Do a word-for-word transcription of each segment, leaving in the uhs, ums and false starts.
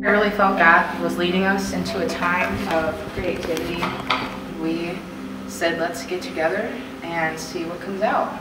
I really felt God was leading us into a time of creativity. We said, let's get together and see what comes out.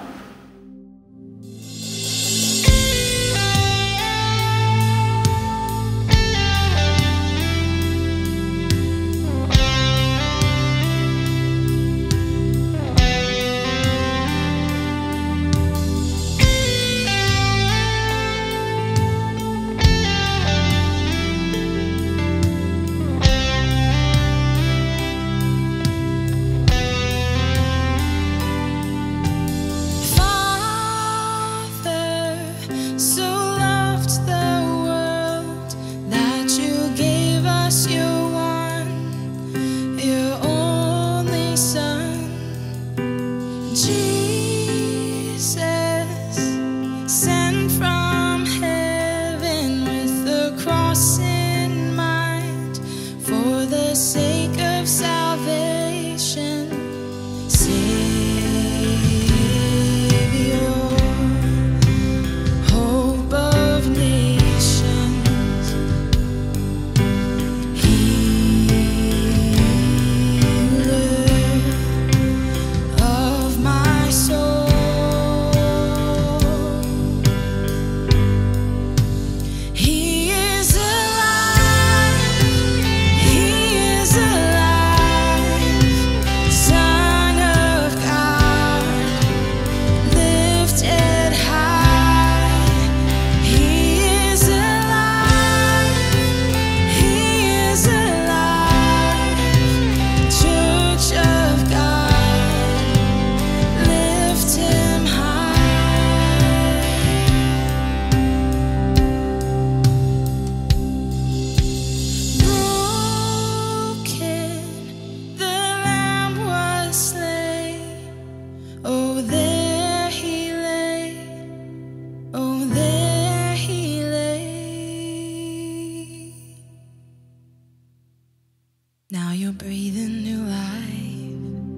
Now you're breathing new life.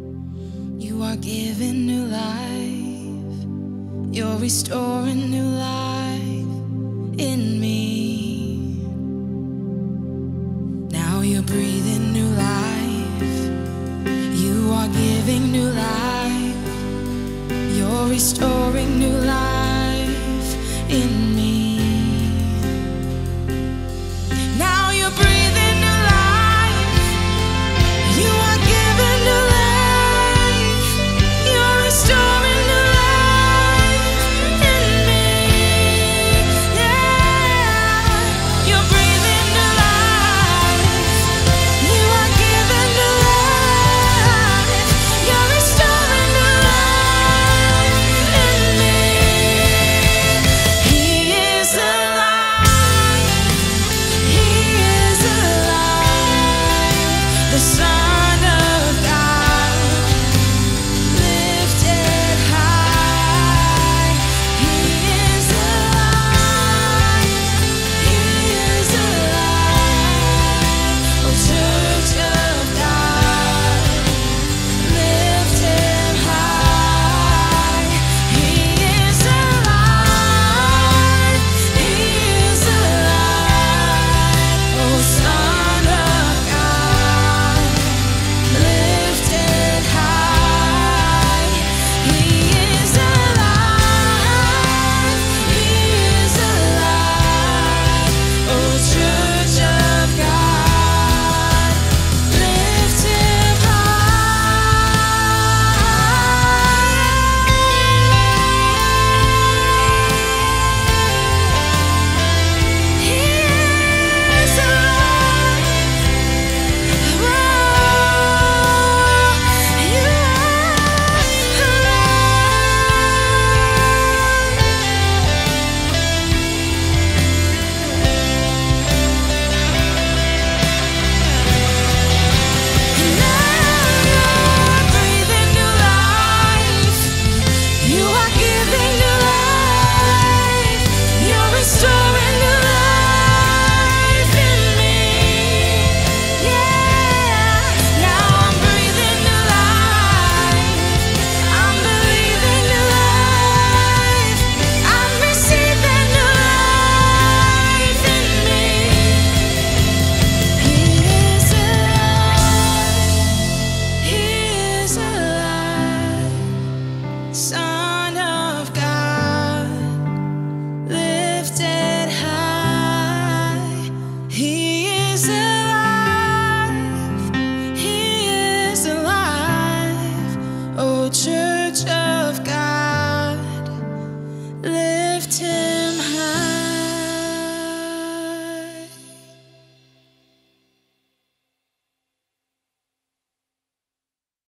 You are giving new life. You're restoring new life in me. Now you're breathing new life. You are giving new life. You're restoring new life in me. Now you're breathing new life. You are giving new life. You're restoring new life in me. Yeah, you're breathing new life. You are giving new life. You're restoring new life in Some